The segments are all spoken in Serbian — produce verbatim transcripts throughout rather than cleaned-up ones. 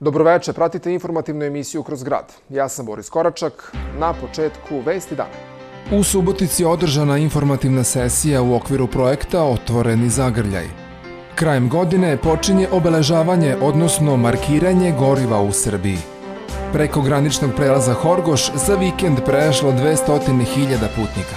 Dobroveče, pratite informativnu emisiju Kroz grad. Ja sam Boris Koračak, na početku vesti dana. U Subotici je održana informativna sesija u okviru projekta Otvoreni zagrljaj. Krajem godine počinje obeležavanje, odnosno markiranje goriva u Srbiji. Preko graničnog prelaza Horgoš za vikend prešlo dvesta hiljada putnika.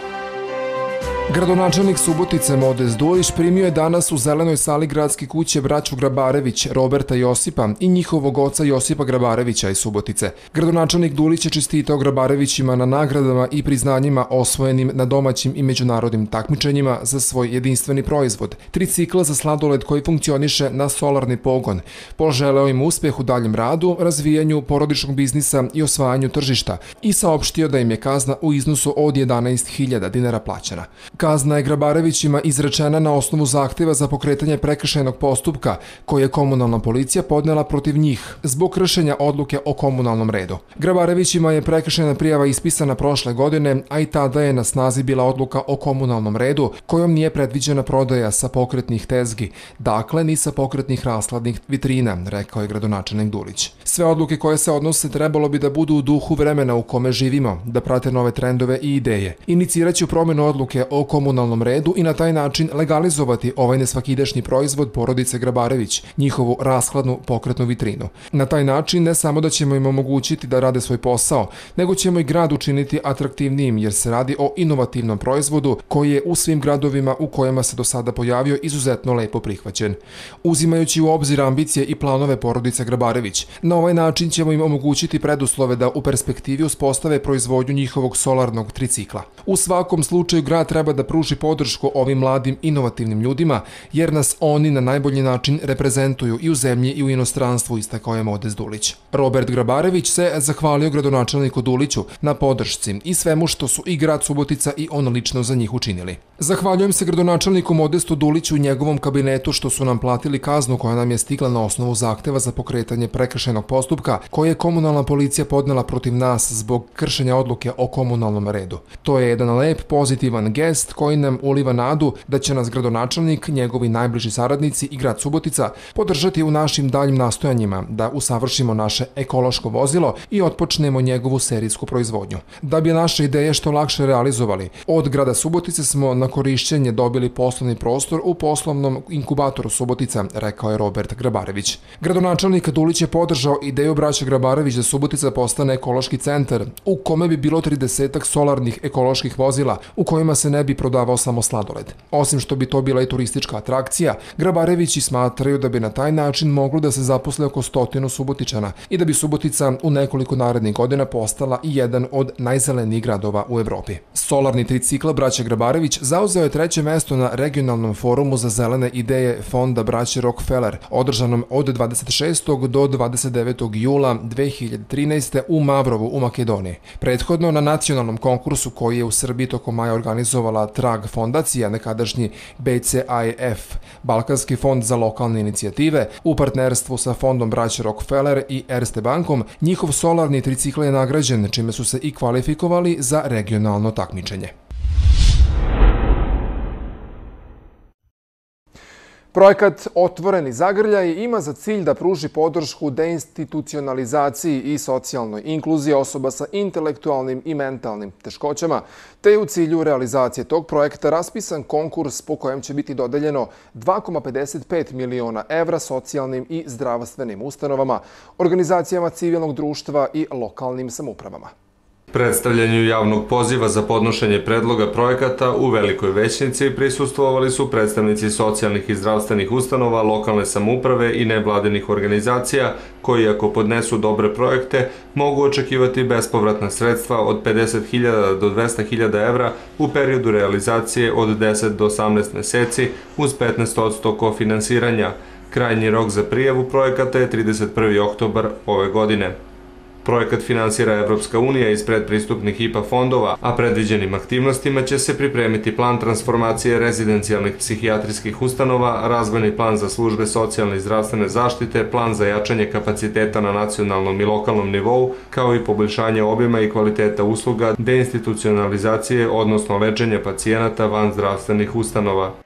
Gradonačelnik Subotice Modest Dulić primio je danas u zelenoj sali gradske kuće braću Grabarević, Roberta i Josipa i njihovog oca Josipa Grabarevića iz Subotice. Gradonačelnik Dulić je čestitao Grabarevićima na nagradama i priznanjima osvojenim na domaćim i međunarodnim takmičenjima za svoj jedinstveni proizvod, tricikl za sladoled koji funkcioniše na solarni pogon. Poželeo im uspeh u daljem radu, razvijanju porodičnog biznisa i osvajanju tržišta i saopštio da im je kazna u iznosu od jedanaest hiljada dinara plaćena. Kazna je Grabarevićima izrečena na osnovu zahteva za pokretanje prekršajnog postupka koje je komunalna policija podnela protiv njih zbog kršenja odluke o komunalnom redu. Grabarevićima je prekršajna prijava ispisana prošle godine, a i tada je na snazi bila odluka o komunalnom redu kojom nije predviđena prodaja sa pokretnih tezgi, dakle ni sa pokretnih rashladnih vitrina, rekao je gradonačelnik Dulić. Sve odluke koje se odnose trebalo bi da budu u duhu vremena u kome živimo, da prate nove trendove i ideje. Iniciraću promjenu odluke o komunalnom redu i na taj način legalizovati ovaj nesvakidašnji proizvod porodice Grabarević, njihovu rashladnu pokretnu vitrinu. Na taj način ne samo da ćemo im omogućiti da rade svoj posao, nego ćemo i grad učiniti atraktivnijim jer se radi o inovativnom proizvodu koji je u svim gradovima u kojima se do sada pojavio izuzetno lepo prihvaćen. Uzimajući u obzir ambicije i planove porodice Grabarević, na ovaj način ćemo im omogućiti preduslove da u perspektivi uspostave proizvodnju njihovog solarnog tricikla. U svakom slučaju grad treba da pruži podršku ovim mladim inovativnim ljudima, jer nas oni na najbolji način reprezentuju i u zemlji i u inostranstvu, istakao je Modest Dulić. Robert Grabarević se zahvalio gradonačelniku Duliću na podršci i svemu što su i grad Subotica i on lično za njih učinili. Zahvaljujem se gradonačelniku Modestu Duliću u njegovom kabinetu što su nam platili kaznu koja nam je stigla na osnovu zahteva za pokretanje prekršajnog postupka koje je komunalna policija podnela protiv nas zbog kršenja odluke o komunalnom redu. To je jedan lep, pozitivan gest koji nam uliva nadu da će nas gradonačelnik, njegovi najbliži saradnici i grad Subotica podržati u našim daljim nastojanjima da usavršimo naše ekološko vozilo i otpočnemo njegovu serijsku proizvodnju. Da bi naše ideje što lakše realizovali, od grada Subotice smo na korišćenje dobili poslovni prostor u poslovnom inkubatoru Subotica, rekao je Robert Grabarević. Gradonačelnik Dulić je podržao ideju braće Grabarević da Subotica postane ekološki centar u kome bi bilo tridesetak solarnih ekoloških vozila u kojima se ne bi prodavao samo sladoled. Osim što bi to bila i turistička atrakcija, Grabarevići smatraju da bi na taj način moglo da se zaposle oko stotinu Subotičana i da bi Subotica u nekoliko narednih godina postala i jedan od najzelenijih gradova u Evropi. Solarni tricikl braće Grabarević zauzeo je treće mesto na regionalnom forumu za zelene ideje Fonda braće Rockefeller, održanom od dvadeset šestog do dvadeset devetog jula dve hiljade trinaeste. u Mavrovu u Makedoniji. Prethodno na nacionalnom konkursu koji je u Srbiji tokom maja organizovala Trag fondacija, nekadašnji B C I F, Balkanski fond za lokalne inicijative, u partnerstvu sa fondom braće Rockefeller i Erste bankom, njihov solarni tricikl je nagrađen, čime su se i kvalifikovali za regionalno takmičenje. Projekat Otvoreni zagrljaj ima za cilj da pruži podršku deinstitucionalizaciji i socijalnoj inkluziji osoba sa intelektualnim i mentalnim teškoćama, te je u cilju realizacije tog projekta raspisan konkurs po kojem će biti dodeljeno dva zarez pedeset pet miliona evra socijalnim i zdravstvenim ustanovama, organizacijama civilnog društva i lokalnim samoupravama. Predstavljanju javnog poziva za podnošenje predloga projekata u velikoj većnici prisustvovali su predstavnici socijalnih i zdravstvenih ustanova, lokalne samouprave i nevladinih organizacija koji, ako podnesu dobre projekte, mogu očekivati bespovratna sredstva od pedeset hiljada do dvesta hiljada evra u periodu realizacije od deset do osamnaest meseci uz petnaest posto kofinansiranja. Krajnji rok za prijavu projekata je trideset prvi oktobar ove godine. Projekat finansira Evropska unija iz predpristupnih I P A fondova, a predviđenim aktivnostima će se pripremiti plan transformacije rezidencijalnih psihijatrijskih ustanova, razvojni plan za službe socijalne i zdravstvene zaštite, plan za jačanje kapaciteta na nacionalnom i lokalnom nivou, kao i poboljšanje obima i kvaliteta usluga deinstitucionalizacije, odnosno lečenja pacijenata van zdravstvenih ustanova.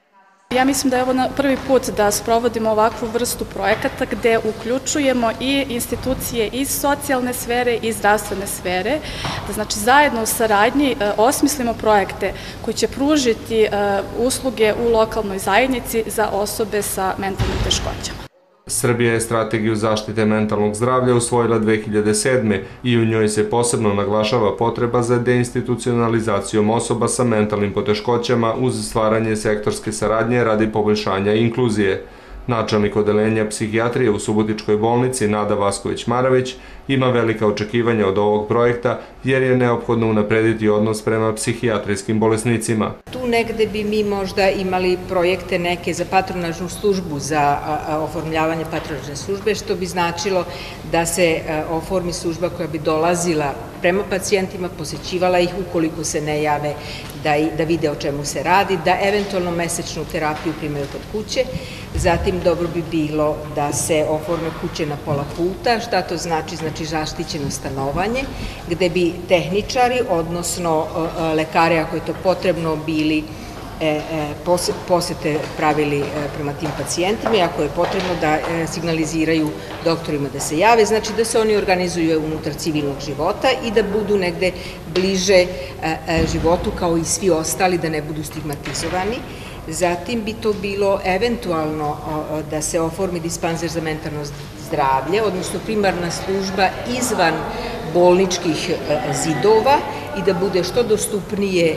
Ja mislim da je ovo prvi put da sprovodimo ovakvu vrstu projekata gde uključujemo i institucije iz socijalne sfere i zdravstvene sfere, da znači zajedno u saradnji osmislimo projekte koji će pružiti usluge u lokalnoj zajednici za osobe sa mentalnim teškoćama. Srbija je strategiju zaštite mentalnog zdravlja usvojila dve hiljade sedme i u njoj se posebno naglašava potreba za deinstitucionalizacijom osoba sa mentalnim poteškoćama uz stvaranje sektorske saradnje radi poboljšanja inkluzije. Načelnik odeljenja psihijatrije u Subotičkoj bolnici Nada Vasković-Maravić ima velika očekivanja od ovog projekta jer je neophodno unaprediti odnos prema psihijatrijskim bolesnicima. Tu negde bi mi možda imali projekte neke za patronažnu službu, za oformljavanje patronažne službe, što bi značilo da se oformi služba koja bi dolazila prema pacijentima, posećivala ih ukoliko se ne jave, da vide o čemu se radi, da eventualno mesečnu terapiju primaju kod kuće. Zatim dobro bi bilo da se oforme kuće na pola puta. Šta to znači? Znači zaštićeno stanovanje, gde bi tehničari, odnosno lekari, ako je to potrebno, bili posete pravili prema tim pacijentima i ako je potrebno da signaliziraju doktorima da se jave, znači da se oni organizuju unutar civilnog života i da budu negde bliže životu kao i svi ostali, da ne budu stigmatizovani. Zatim bi to bilo eventualno da se oformi dispanzer za mentalno zdravlje, odnosno primarna služba izvan bolničkih zidova i da bude što dostupnije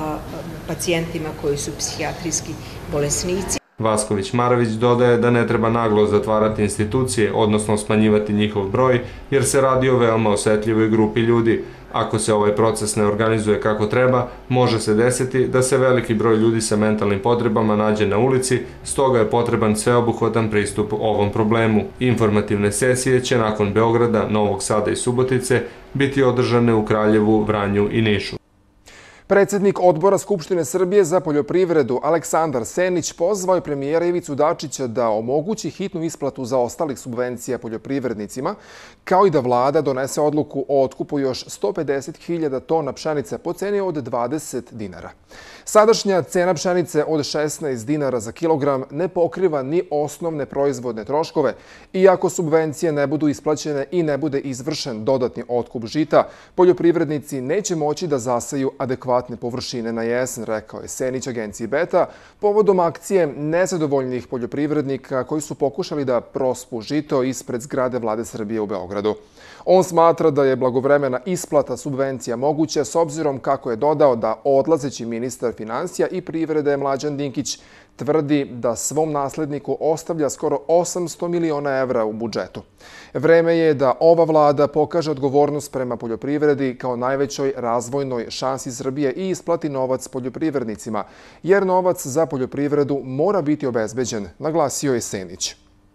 pacijentima koji su psihijatrijski bolesnici. Vasković-Maravić dodaje da ne treba naglo zatvarati institucije, odnosno smanjivati njihov broj, jer se radi o veoma osetljivoj grupi ljudi. Ako se ovaj proces ne organizuje kako treba, može se desiti da se veliki broj ljudi sa mentalnim potrebama nađe na ulici, stoga je potreban sveobuhvatan pristup ovom problemu. Informativne sesije će nakon Beograda, Novog Sada i Subotice biti održane u Kraljevu, Vranju i Nišu. Predsednik Odbora Skupštine Srbije za poljoprivredu Aleksandar Senić pozvao je premijera Ivicu Dačića da omogući hitnu isplatu zaostalih subvencija poljoprivrednicima, kao i da vlada donese odluku o otkupu još sto pedeset hiljada tona pšenice po ceni od dvadeset dinara. Sadašnja cena pšenice od šesnaest dinara za kilogram ne pokriva ni osnovne proizvodne troškove, iako subvencije ne budu isplaćene i ne bude izvršen dodatni otkup žita, poljoprivrednici neće moći da zasaju adekvatne površine na jesen, rekao je Senić agenciji Beta, povodom akcije nezadovoljnih poljoprivrednika koji su pokušali da prospu žito ispred zgrade Vlade Srbije u Beogradu. On smatra da je blagovremena isplata subvencija moguća s obzirom kako je dodao da odlazeći ministar finansija i privrede Mlađan Dinkić tvrdi da svom nasledniku ostavlja skoro osamsto miliona evra u budžetu. Vreme je da ova vlada pokaže odgovornost prema poljoprivredi kao najvećoj razvojnoj šansi Srbije i isplati novac poljoprivrednicima, jer novac za poljoprivredu mora biti obezbeđen, naglasio je Senić.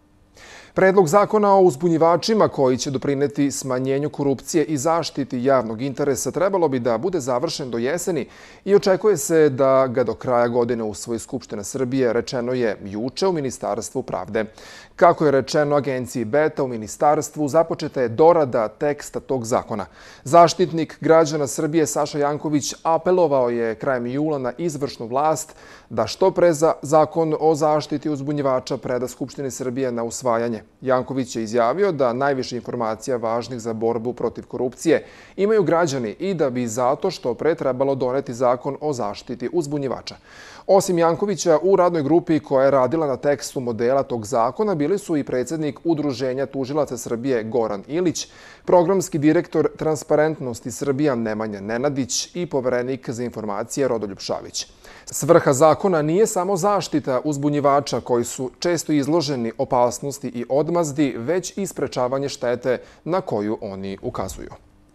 Predlog zakona o uzbunjivačima koji će doprineti smanjenju korupcije i zaštiti javnog interesa trebalo bi da bude završen do jeseni i očekuje se da ga do kraja godine usvoji Skupština Srbije, rečeno je juče u Ministarstvu pravde. Kako je rečeno agenciji Beta u Ministarstvu, započeta je dorada teksta tog zakona. Zaštitnik građana Srbije Saša Janković apelovao je krajem jula na izvršnu vlast da što pre zakon o zaštiti uzbunjivača preda Skupštini Srbije na usvajanje. Janković je izjavio da najviše informacija važnih za borbu protiv korupcije imaju građani i da bi zato što pre trebalo doneti zakon o zaštiti uzbunjivača. Osim Jankovića, u radnoj grupi koja je radila na tekstu modela tog zakona bili su i predsjednik Udruženja tužilaca Srbije Goran Ilić, programski direktor Transparentnosti Srbija Nemanja Nenadić i poverenik za informacije Rodoljub Šavić. Svrha zakona nije samo zaštita uzbunjivača koji su često izloženi opasnosti i odmazdi, već i sprečavanje štete na koju oni ukazuju.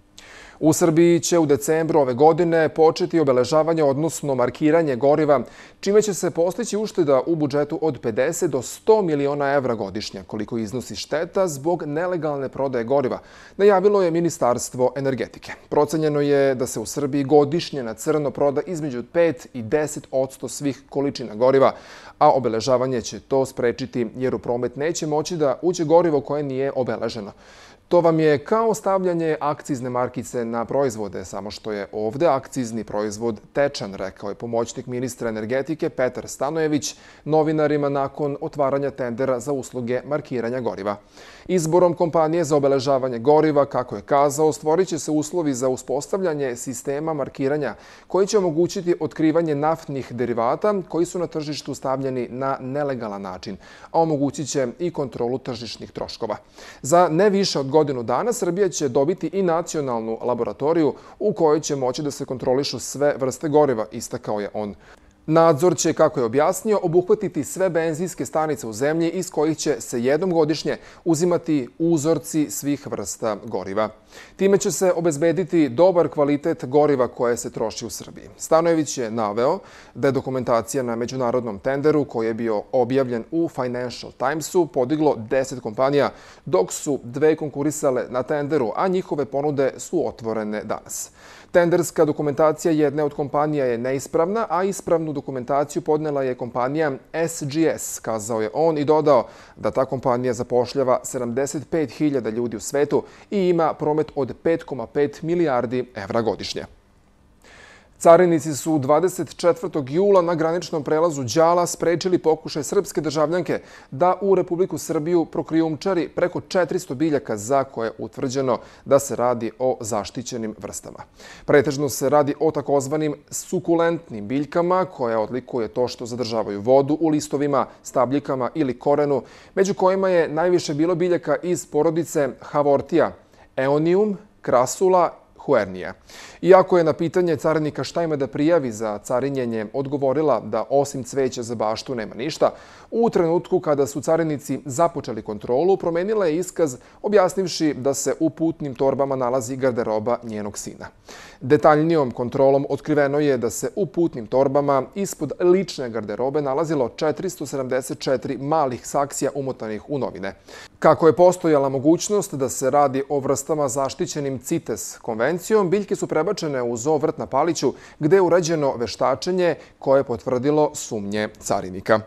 U Srbiji će u decembru ove godine početi obeležavanje, odnosno markiranje goriva, čime će se postići ušteda u budžetu od pedeset do sto miliona evra godišnje, koliko iznosi šteta zbog nelegalne prodaje goriva, najavilo je Ministarstvo energetike. Procenjeno je da se u Srbiji godišnje na crno proda između pet i deset odsto svih količina goriva, a obeležavanje će to sprečiti jer u promet neće moći da uđe gorivo koje nije obeleženo. To vam je kao stavljanje akcizne markice na proizvode, samo što je ovde akcizni proizvod tečan, rekao je pomoćnik ministra energetike Petar Stanojević novinarima nakon otvaranja tendera za usluge markiranja goriva. Izborom kompanije za obeležavanje goriva, kako je kazao, stvorit će se uslovi za uspostavljanje sistema markiranja koji će omogućiti otkrivanje naftnih derivata koji su na tržištu stavljeni na nelegalan način, a omogućit će i kontrolu tržišnih troškova. Za ne više od godinu dana Srbija će dobiti i nacionalnu laboratoriju u kojoj će moći da se kontrolišu sve vrste goriva, istakao je on. Nadzor će, kako je objasnio, obuhvatiti sve benzinske stanice u zemlji iz kojih će se jednom godišnje uzimati uzorci svih vrsta goriva. Time će se obezbediti dobar kvalitet goriva koje se troši u Srbiji. Stanojević je naveo da je dokumentacija na međunarodnom tenderu koji je bio objavljen u Financial Timesu podiglo deset kompanija, dok su dve konkurisale na tenderu, a njihove ponude su otvorene danas. Tenderska dokumentacija jedne od kompanija je neispravna, a ispravnu dokumentaciju podnela je kompanija S G S, kazao je on i dodao da ta kompanija zapošljava sedamdeset pet hiljada ljudi u svetu i ima promet od pet zarez pet milijardi evra godišnje. Carinici su dvadeset četvrtog jula na graničnom prelazu Đala sprečili pokušaj srpske državljanke da u Republiku Srbiju prokrijumčari preko četiristo biljaka za koje je utvrđeno da se radi o zaštićenim vrstama. Pretežno se radi o takozvanim sukulentnim biljkama koje odlikuje to što zadržavaju vodu u listovima, stabljikama ili korenu, među kojima je najviše bilo biljaka iz porodice Haworthia, Eonium, Crassula, Huernija. Iako je na pitanje carinika šta ima da prijavi za carinjenje odgovorila da osim cveća za baštu nema ništa, u trenutku kada su carinici započeli kontrolu, promenila je iskaz objasnivši da se u putnim torbama nalazi garderoba njenog sina. Detaljnijom kontrolom otkriveno je da se u putnim torbama ispod lične garderobe nalazilo četiristo sedamdeset četiri malih saksija umotanih u novine. Kako je postojala mogućnost da se radi o vrstama zaštićenim CITES konvencijom, biljke su prebačene u zoo vrt na Paliću, gde je urađeno veštačenje koje je potvrdilo sumnje carinika.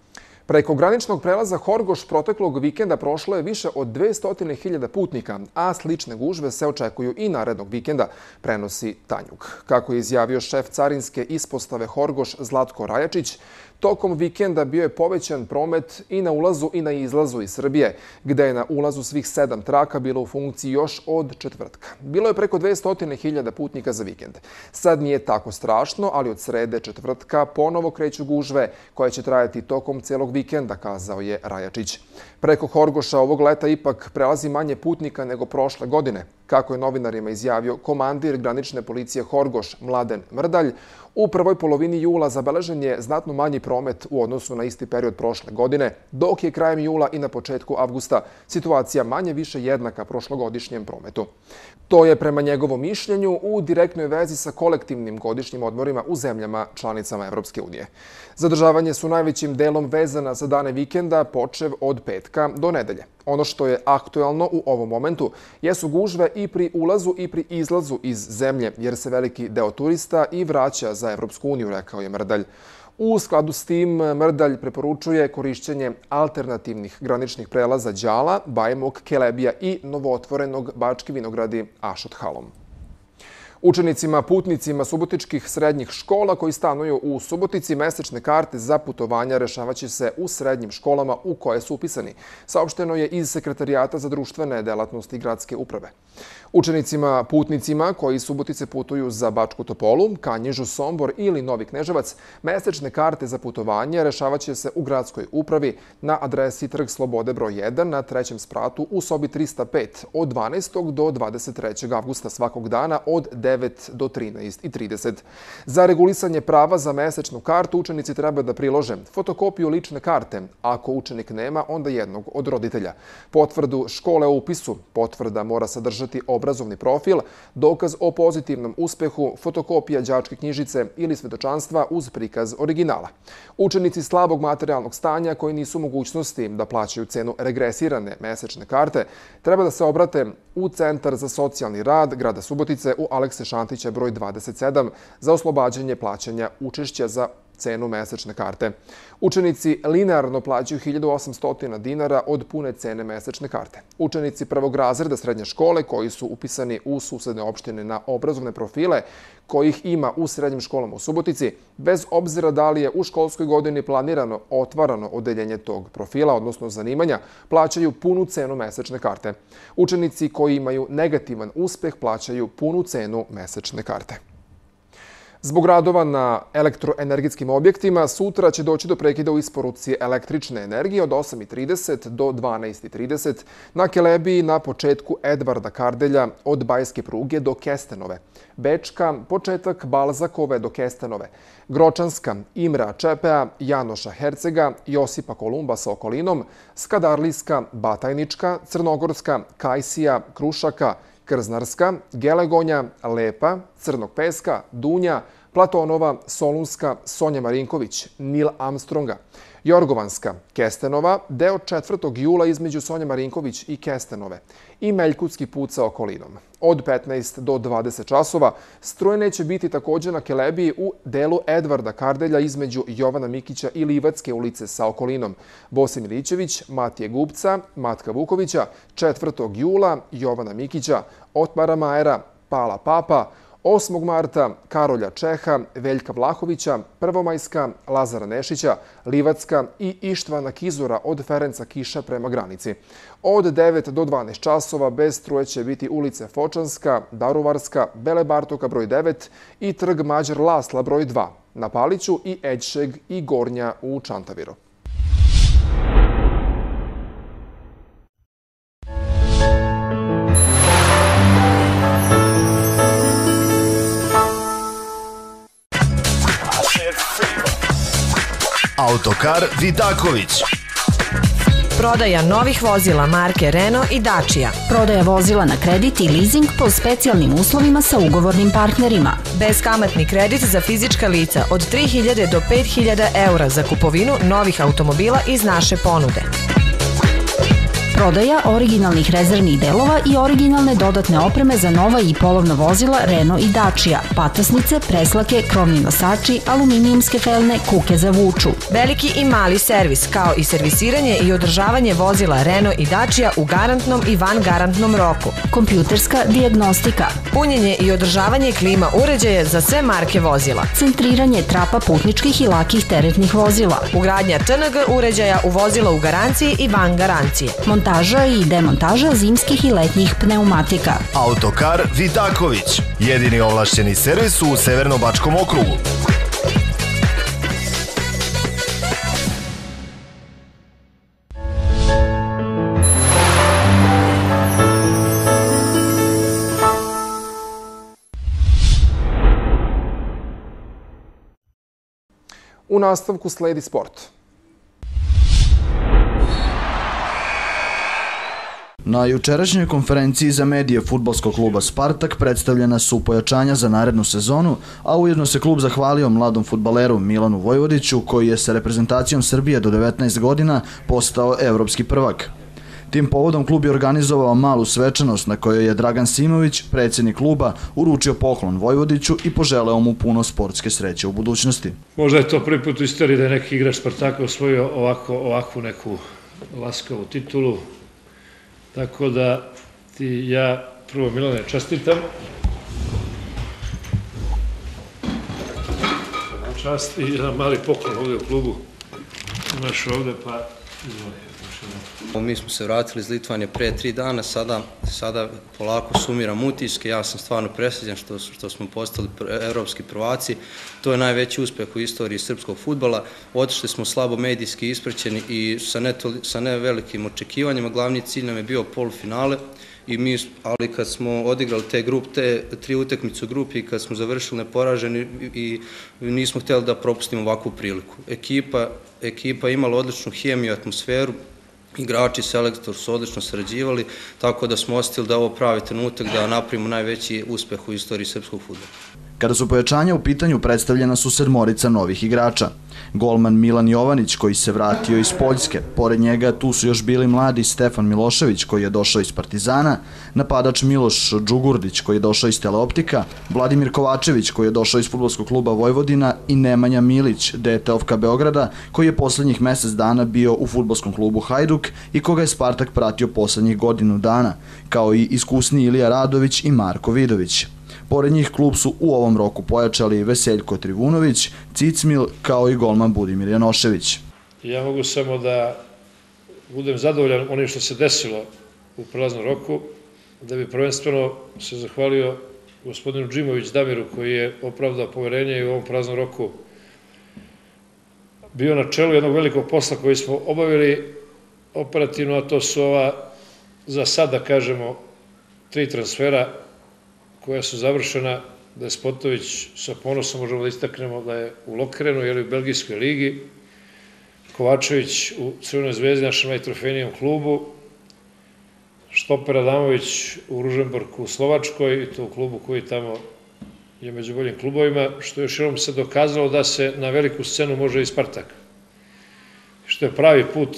Preko graničnog prelaza Horgoš proteklog vikenda prošlo je više od dvesta hiljada putnika, a slične gužve se očekuju i narednog vikenda, prenosi Tanjug. Kako je izjavio šef carinske ispostave Horgoš Zlatko Rajačić, tokom vikenda bio je povećan promet i na ulazu i na izlazu iz Srbije, gde je na ulazu svih sedam traka bilo u funkciji još od četvrtka. Bilo je preko dvesta hiljada putnika za vikend. Sad nije tako strašno, ali od srede četvrtka ponovo kreću gužve koje će trajati tokom celog vikenda, kazao je Rajačić. Preko Horgoša ovog leta ipak prelazi manje putnika nego prošle godine. Kako je novinarima izjavio komandir granične policije Horgoš Mladen Mrdalj, u prvoj polovini jula zabeležen je znatno manji promet u odnosu na isti period prošle godine, dok je krajem jula i na početku avgusta situacija manje više jednaka prošlogodišnjem prometu. To je prema njegovom mišljenju u direktnoj vezi sa kolektivnim godišnjim odmorima u zemljama članicama Evropske unije. Zadržavanje su najvećim delom vezana za dane vikenda, počev od petka do nedelje. Ono što je aktuelno u ovom momentu jesu gužve i pri ulazu i pri izlazu iz zemlje, jer se veliki deo turista i vraća za Evropsku uniju, rekao je Mrdalj. U skladu s tim, Mrdalj preporučuje korišćenje alternativnih graničnih prelaza Đala, Bajmok, Kelebija i novootvorenog Bački Vinogradi Ašot-Halom. Učenicima, putnicima subotičkih srednjih škola koji stanuju u Subotici mesečne karte za putovanja rešavaće se u srednjim školama u koje su upisani, saopšteno je iz Sekretarijata za društvene delatnosti gradske uprave. Učenicima, putnicima koji Subotice putuju za Bačku Topolu, Kanjižu, Sombor ili Novi Kneževac, mesečne karte za putovanje rešavaće se u gradskoj upravi na adresi Trg Slobode broj jedan na trećem spratu u sobi trista pet od dvanaestog do dvadeset trećeg avgusta svakog dana od devet do trinaest i trideset. Za regulisanje prava za mesečnu kartu učenici treba da prilože fotokopiju lične karte, ako učenik nema, onda jednog od roditelja, potvrdu škole o upisu, potvrda mora sadržati obrazovni profil, dokaz o pozitivnom uspehu, fotokopija đačke knjižice ili svedočanstva uz prikaz originala. Učenici slabog materijalnog stanja koji nisu u mogućnosti da plaćaju cenu regresirane mesečne karte treba da se obrate u Centar za socijalni rad grada Subotice u Alekse Šantića broj dvadeset sedam za oslobađanje plaćanja učešća za cenu mesečne karte. Učenici linearno plaćaju hiljadu osamsto dinara od pune cene mesečne karte. Učenici prvog razreda srednje škole koji su upisani u susedne opštine na obrazovne profile kojih ima u srednjim školama u Subotici, bez obzira da li je u školskoj godini planirano otvarano odeljenje tog profila, odnosno zanimanja, plaćaju punu cenu mesečne karte. Učenici koji imaju negativan uspeh plaćaju punu cenu mesečne karte. Zbog radova na elektroenergetskim objektima, sutra će doći do prekida u isporuci električne energije od osam i trideset do dvanaest i trideset na Kelebiji na početku Edvarda Kardelja od Bajske pruge do Kestenove, Bečka početak Balzakove do Kestenove, Gročanska, Imrea Čepea, Janoša Hercega, Josipa Kolumba sa okolinom, Skadarlijska, Batajnička, Crnogorska, Kajsija, Krušaka, Krznarska, Gelegonja, Lepa, Crnog Peska, Dunja, Platonova, Solunska, Sonja Marinković, Nil Armstronga, Jorgovanska, Kestenova, deo četvrtog jula između Sonja Marinković i Kestenove i Meljkutski put sa okolinom. Od petnaest do dvadeset časova struje neće biti također na Kelebiji u delu Edvarda Kardelja između Jovana Mikića i Livatske ulice sa okolinom. Bosi Milićević, Matije Gubca, Matka Vukovića, četvrtog jula, Jovana Mikića, Otmara Majera, Pala Papa, osmog marta Karolja Čeha, Veljka Vlahovića, Prvomajska, Lazara Nešića, Livatska i Ištvana Kizura od Ferenca Kiša prema granici. Od devet do dvanaest časova bez struje će biti ulice Fočanska, Daruvarska, Bele Bartoka broj devet i trg Mađar Lasla broj dva na Paliću i Eđšeg i Gornja u Čantaviru. Autokar Vidaković. Prodaja novih vozila marke Renault i Dacia. Prodaja vozila na kredit i leasing po specijalnim uslovima sa ugovornim partnerima. Beskamatni kredit za fizička lica od tri hiljade do pet hiljada eura za kupovinu novih automobila iz naše ponude. Prodaja originalnih rezervnih delova i originalne dodatne opreme za nova i polovna vozila Renault i Dacia, patasnice, preslake, krovni nosači, aluminijumske felne, kuke za vuču. Veliki i mali servis, kao i servisiranje i održavanje vozila Renault i Dacia u garantnom i van garantnom roku. Kompjuterska dijagnostika. Punjenje i održavanje klima uređaja za sve marke vozila. Centriranje trapa putničkih i lakih teretnih vozila. Ugradnja T N G uređaja u vozila u garanciji i van garancije. Montaža i demontaža zimskih i letnjih pneumatika. Autokar Vidaković. Jedini ovlašćeni servis u Severno-Bačkom okrugu. U nastavku sledi sport. Na jučerašnjoj konferenciji za medije fudbalskog kluba Spartak predstavljena su pojačanja za narednu sezonu, a ujedno se klub zahvalio mladom fudbaleru Milanu Vojvodiću koji je sa reprezentacijom Srbije do devetnaest godina postao evropski prvak. Tim povodom klub je organizovao malu svečanost na kojoj je Dragan Simović, predsjednik kluba, uručio poklon Vojvodiću i poželeo mu puno sportske sreće u budućnosti. Možda je to prvi put u istoriji da je neki igrač Spartaka osvojio ovako, ovakvu neku laskavu titulu. Tako da ti ja prvo Milane čestitam. Čast i jedan mali poklon ovdje u klubu. Imaš ovdje pa izvoli. Mi smo se vratili iz Litvanije pre tri dana, sada, sada polako sumiram utiske, ja sam stvarno presrećan što, što smo postali evropski prvaci. To je najveći uspeh u istoriji srpskog fudbala. Otišli smo slabo medijski ispraćeni i sa ne, sa ne velikim očekivanjima. Glavni cilj nam je bio polufinale, i mi, ali kad smo odigrali te, grup, te tri utakmice u grupi i kad smo završili neporaženi i nismo htjeli da propustimo ovakvu priliku. Ekipa, ekipa imala odličnu hemiju i atmosferu. Igrači i selektor su odlično sarađivali, tako da smo osjetili da je ovo pravi trenutak da napravimo najveći uspeh u istoriji srpskog fudbala. Kada su pojačanja u pitanju, predstavljena su sedmorica novih igrača. Golman Milan Jovanić, koji se vratio iz Poljske, pored njega tu su još bili mladi Stefan Milošević, koji je došao iz Partizana, napadač Miloš Đugurdić, koji je došao iz Teleoptika, Vladimir Kovačević, koji je došao iz Fudbalskog kluba Vojvodina i Nemanja Milić, dete Ofka Beograda, koji je poslednjih mesec dana bio u Fudbalskom klubu Hajduk i koga je Spartak pratio poslednjih godinu dana, kao i iskusni Ilija Radović i Marko Vidović. Pored njih klub su u ovom roku pojačali Veseljko Trivunović, Cicmil, kao i golman Budimir Janošević. Ja mogu samo da budem zadovoljan onim što se desilo u prelaznom roku, da bi prvenstveno se zahvalio gospodinu Džimović Damiru, koji je opravdao poverenje i u ovom prelaznom roku bio na čelu jednog velikog posla koji smo obavili operativno, a to su ova, za sad da kažemo, tri transfera koja su završena. Despotović sa ponosom možemo da istaknemo da je u Lokrenu, jer je u Belgijskoj ligi, Kovačević u Crvenoj zvezdi, našem najtrofejnijem klubu, Štoper Adamović u Ružomberku u Slovačkoj, i to u klubu koji tamo je među boljim klubovima, što još jednom se dokazalo da se na veliku scenu može i Spartak. Što je pravi put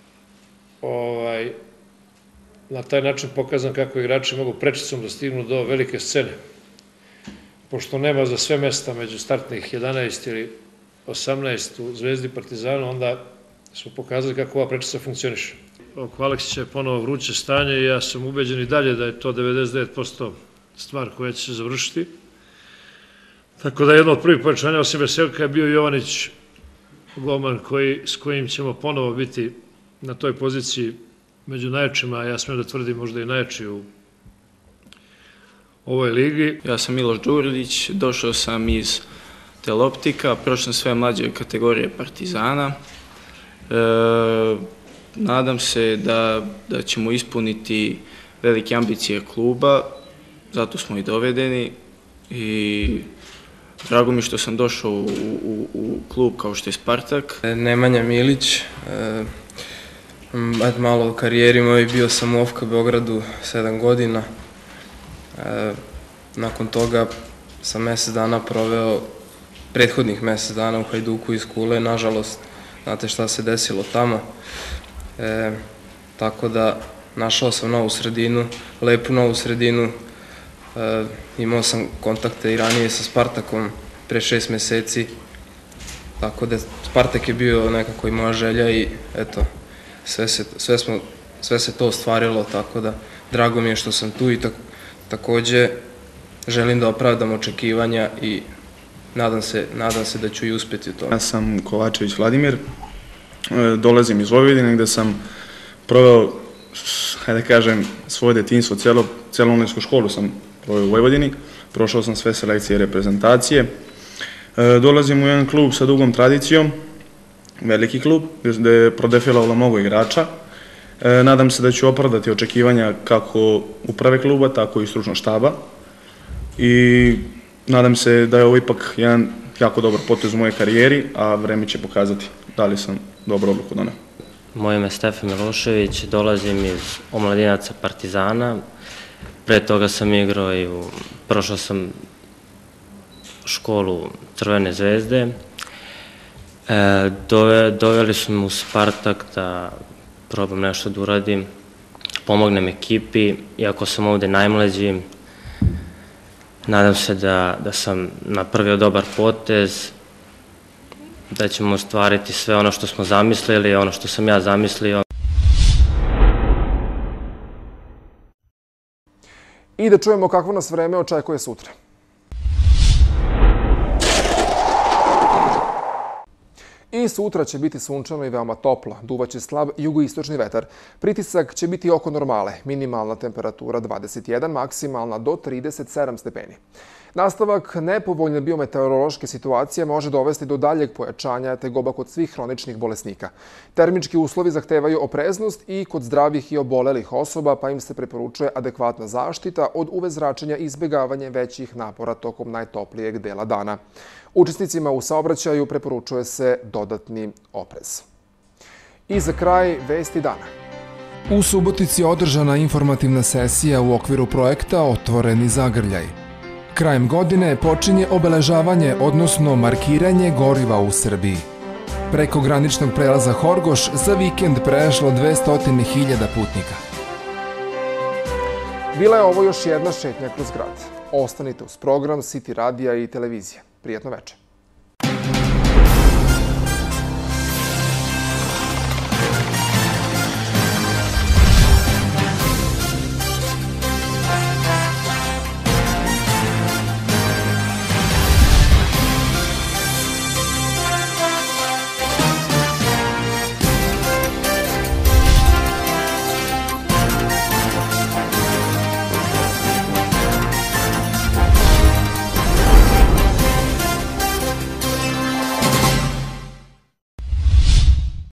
na taj način pokazan kako igrači mogu prečicom da stignu do velike scene. Pošto nema za sve mesta među startnih jedanaest ili osamnaest u Zvezdi Partizanu, onda smo pokazali kako ova prečica funkcioniše. Oko Aleksića je ponovo vruće stanje i ja sam ubeđen i dalje da je to devedeset devet posto stvar koja će se završiti. Tako da jedno od prvih pojačanja osim Veseljka je bio Jovanić, golman s kojim ćemo ponovo biti na toj poziciji među najjačima, a ja smijem da tvrdim možda i najjači u ovoj ligi. Ja sam Miloš Đurdić, došao sam iz Teleoptika, prošao sve mlađe kategorije Partizana. Nadam se da ćemo ispuniti velike ambicije kluba, zato smo i dovedeni i drago mi što sam došao u klub kao što je Spartak. Nemanja Milić, malo u karijeri moj bio sam u Ofka Beogradu sedam godina. Nakon toga sam mesec dana proveo, prethodnih mesec dana u Hajduku iz Kule, nažalost, znate šta se desilo tamo. Tako da našao sam novu sredinu, lepu novu sredinu. Imao sam kontakte i ranije sa Spartakom pre šest meseci, tako da Spartak je bio nekako i moja želja i eto, sve se to ostvarilo, tako da drago mi je što sam tu i takođe želim da opravdam očekivanja i nadam se da ću i uspeti u tome. Ja sam Kovačević Vladimir, dolazim iz Vojvodine gde sam proveo, hajde kažem, svoje detinjstvo, celu omladinsku školu sam proveo u Vojvodini, prošao sam sve selekcije i reprezentacije. Dolazim u jedan klub sa dugom tradicijom, veliki klub, gde je prodefilovalo mnogo igrača. Nadam se da ću opravdati očekivanja kako uprave kluba, tako i stručnog štaba. I nadam se da je ovo ipak jedan jako dobar potez u mojoj karijeri, a vreme će pokazati da li sam dobro odluku doneo. Moje ime je Stefan Milošević, dolazim iz omladinaca Partizana. Pre toga sam igrao i prošao sam školu Crvene zvezde. Doveli su me u Spartak da probam nešto da uradim, pomognem ekipi, iako sam ovde najmlađi. Nadam se da sam napravio dobar potez, da ćemo ostvariti sve ono što smo zamislili, ono što sam ja zamislio. I da čujemo kakvo nas vreme očekuje sutra. I sutra će biti sunčano i veoma toplo, duvaće slab jugoistočni vetar. Pritisak će biti oko normale, minimalna temperatura dvadeset jedan, maksimalna do trideset sedam stepeni. Nastavak nepovoljne biometeorološke situacije može dovesti do daljeg pojačanja tegoba kod svih hroničnih bolesnika. Termički uslovi zahtevaju opreznost i kod zdravih i obolelih osoba, pa im se preporučuje adekvatna zaštita od U V zračenja i izbjegavanje većih napora tokom najtoplijeg dela dana. Učesnicima u saobraćaju preporučuje se dodatni oprez. I za kraj vesti dana. U Subotici je održana informativna sesija u okviru projekta Otvoreni zagrljaj. Krajem godine počinje obeležavanje, odnosno markiranje goriva u Srbiji. Preko graničnog prelaza Horgoš za vikend prešlo dvesta hiljada putnika. Bila je ovo još jedna šetnja kroz grad. Ostanite uz program City radija i televizije. Prijetno večer.